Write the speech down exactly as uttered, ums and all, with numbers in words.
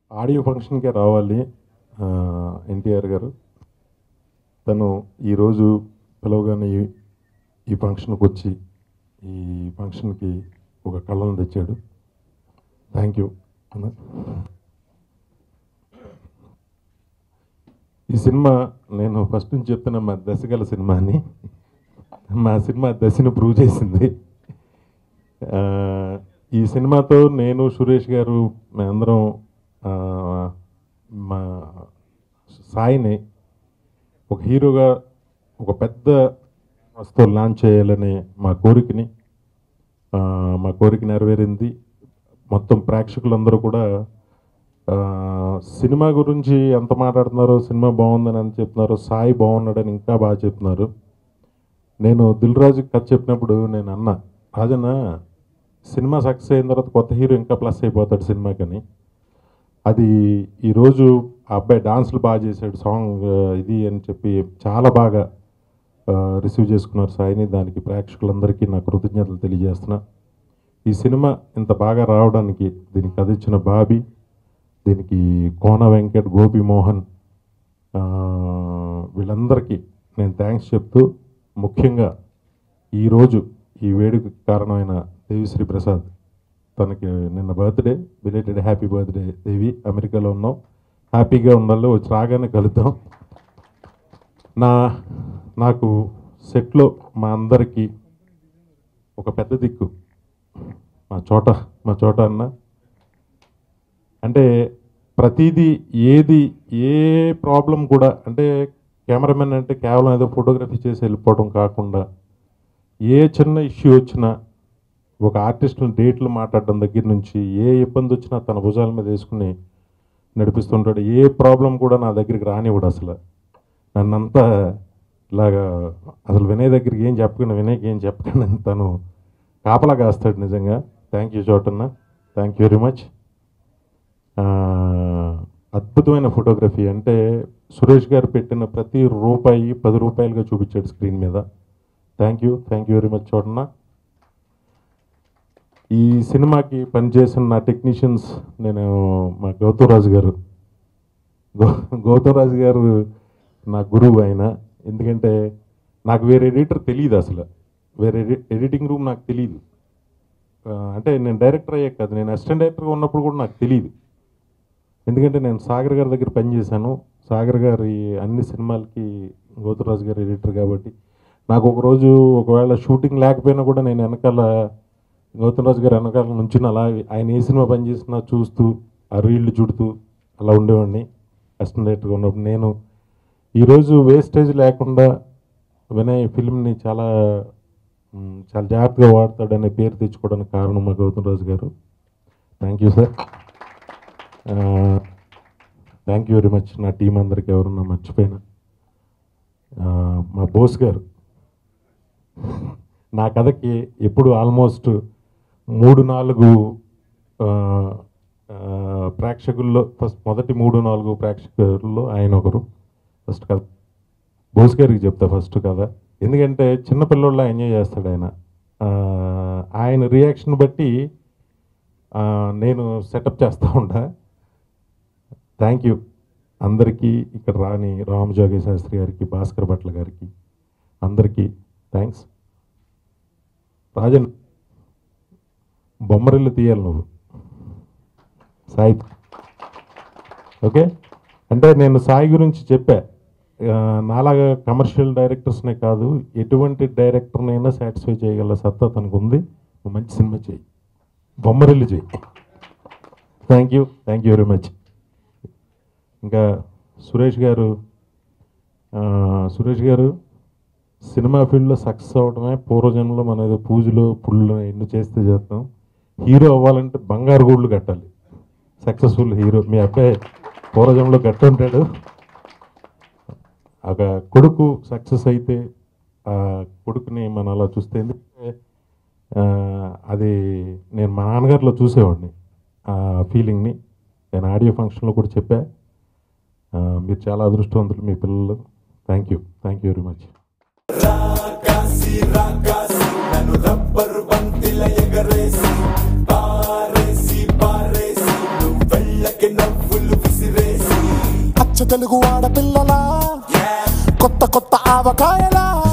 Audio ఫంక్షన్కే రావాలి ఎన్టీఆర్ గారు. తను ఈరోజు పిలవగానే ఈ ఫంక్షన్కి వచ్చి ఈ ఫంక్షన్కి ఒక కళను తెచ్చాడు. థ్యాంక్ యూ అన్న. ఈ సినిమా నేను ఫస్ట్ నుంచి చెప్తున్నా, మా దశగల సినిమా అని. మా సినిమా దశను ప్రూవ్ చేసింది. ఈ సినిమాతో నేను సురేష్ గారు మేమందరం మా సాయిని ఒక హీరోగా ఒక పెద్ద వస్తువు లాంచ్ చేయాలని మా కోరికని మా కోరిక నెరవేరింది. మొత్తం ప్రేక్షకులందరూ కూడా సినిమా గురించి ఎంత మాట్లాడుతున్నారో, సినిమా బాగుందని ఎంత చెప్తున్నారో, సాయి బాగున్నాడని ఇంకా బాగా చెప్తున్నారు. నేను దిల్ రాజుకి కథ చెప్పినప్పుడు నేను అన్నా, రాజన్న సినిమా సక్సెస్ అయిన తర్వాత కొత్త హీరో ఇంకా ప్లస్ అయిపోతాడు సినిమాకని. అది ఈరోజు ఆ అబ్బాయి డాన్సులు బాగా చేశాడు, సాంగ్ ఇది అని చెప్పి చాలా బాగా రిసీవ్ చేసుకున్నారు సాయిని. దానికి ప్రేక్షకులందరికీ నా కృతజ్ఞతలు తెలియజేస్తున్నా. ఈ సినిమా ఇంత బాగా రావడానికి దీనికి కథ ఇచ్చిన బాబీ, దీనికి కోన వెంకట్, గోపి మోహన్, వీళ్ళందరికీ నేను థ్యాంక్స్ చెప్తూ, ముఖ్యంగా ఈరోజు ఈ వేడుక కారణమైన దేవి శ్రీ ప్రసాద్, తనకి నిన్న birthday, belated happy birthday Devi. అమెరికాలో ఉన్నాం, హ్యాపీగా ఉండాలి, వచ్చి రాగానే కలుద్దాం. నా నాకు సెట్లో మా అందరికీ ఒక పెద్ద దిక్కు మా చోట మా చోట అన్న. అంటే ప్రతిదీ ఏది ఏ ప్రాబ్లం కూడా, అంటే కెమెరామెన్ అంటే కేవలం ఏదో ఫోటోగ్రఫీ చేసి వెళ్ళిపోవడం కాకుండా, ఏ చిన్న ఇష్యూ వచ్చినా ఒక ఆర్టిస్టులను డేట్లు మాట్లాడడం దగ్గర నుంచి ఏ ఇబ్బంది వచ్చినా తన భుజాల మీద వేసుకుని నడిపిస్తుంటాడు. ఏ ప్రాబ్లం కూడా నా దగ్గరికి రానివ్వడు. అసలు నన్నంతా ఇలాగా అసలు వినయ్ దగ్గరికి ఏం చెప్పకుండా, వినయ్కి ఏం చెప్పకుండా తను కాపలా కాస్తాడు. నిజంగా థ్యాంక్ యూ చోటన్న, థ్యాంక్ యూ వెరీ మచ్. అద్భుతమైన ఫోటోగ్రఫీ. అంటే సురేష్ గారు పెట్టిన ప్రతి రూపాయి పది రూపాయలుగా చూపించాడు స్క్రీన్ మీద. Thank you thank you very much చోటన్న. ఈ సినిమాకి పనిచేసిన నా టెక్నీషియన్స్, నేను మా గౌతమ్ రాజు గారు గౌ గౌతమ్ రాజు గారు నా గురువు ఆయన. ఎందుకంటే నాకు వేరే ఎడిటర్ తెలియదు, అసలు వేరే ఎడిటింగ్ రూమ్ నాకు తెలియదు. అంటే నేను డైరెక్టర్ అయ్యాక కాదు, నేను అసిస్టెంట్ డైరెక్టర్గా ఉన్నప్పుడు కూడా నాకు తెలియదు. ఎందుకంటే నేను సాగర్ గారి దగ్గర పనిచేశాను. సాగర్ గారి అన్ని సినిమాలకి గౌతమ్ రాజు గారు ఎడిటర్ కాబట్టి, నాకు ఒకరోజు ఒకవేళ షూటింగ్ లేకపోయినా కూడా నేను వెనకాల గౌతమ్ రాజు గారు వెనకాల నుంచి అలా ఆయన ఏ సినిమా పనిచేసినా చూస్తూ ఆ రీళ్లు చుడుతూ అలా ఉండేవాడిని అసిస్టెంట్ డైరెక్టర్గా ఉన్నప్పుడు. నేను ఈరోజు వేస్టేజ్ లేకుండా వినయ్ ఫిల్మ్ని చాలా చాలా జాగ్రత్తగా వాడతాడనే పేరు తెచ్చుకోవడానికి కారణం మా Gautam Raju garu. Thank you sir, thank you very much. నా టీం అందరికి ఎవరున్నా మర్చిపోయినా, మా బోస్ గారు నా కథకి ఎప్పుడు ఆల్మోస్ట్ మూడు నాలుగు ప్రేక్షకుల్లో ఫస్ట్ మొదటి మూడు నాలుగు ప్రేక్షకుల్లో ఆయన ఒకరు. ఫస్ట్ కథ బోస్ గారికి చెప్తా ఫస్ట్ కథ. ఎందుకంటే చిన్నపిల్లల ఎంజాయ్ చేస్తాడు ఆయన. ఆయన రియాక్షన్ బట్టి నేను సెటప్ చేస్తూ ఉంటా. థ్యాంక్ యూ అందరికీ, ఇక్కడ రాని రామజోగి శాస్త్రి గారికి, భాస్కర్ భట్ల గారికి, అందరికీ థ్యాంక్స్. రాజన్, బొమ్మరిల్లు తీయాలి నువ్వు సాయి. ఓకే, అంటే నేను సాయి గురించి చెప్పా, నాలాగా కమర్షియల్ డైరెక్టర్స్నే కాదు, ఎటువంటి డైరెక్టర్నైనా సాటిస్ఫై చేయగల సత్తా తనకు ఉంది. మంచి సినిమా చేయి, బొమ్మరిల్లు చేయి. Thank you thank you very much. ఇంకా సురేష్ గారు, సురేష్ గారు సినిమా ఫీల్డ్లో సక్సెస్ అవ్వడమే పూర్వజన్మలో మన ఏదో పూజలు పుళ్ళు ఎన్ని చేస్తే చేస్తాం. హీరో అవ్వాలంటే బంగారు గూళ్ళు కట్టాలి. సక్సెస్ఫుల్ హీరో మీ అబ్బాయి పూర్వజన్మలో కట్టుంటాడు. ఒక కొడుకు సక్సెస్ అయితే ఆ కొడుకుని మనం అలా చూస్తే, ఎందుకంటే అది నేను మా నాన్నగారిలో చూసేవాడిని ఆ ఫీలింగ్ని. నేను ఆడియో ఫంక్షన్లో కూడా చెప్పా, మీరు చాలా అదృష్టవంతులు మీ పిల్లలు. Thank you thank you very much. రాకాసి రాకాసి నన్ను రబ్బరు బంతిల ఎగరేసి పారేసి పారేసి నువ్వు వెళ్ళకి నవ్వులు అచ్చ తెలుగు ఆడపిల్లలా కొత్త కొత్త ఆవకాయలా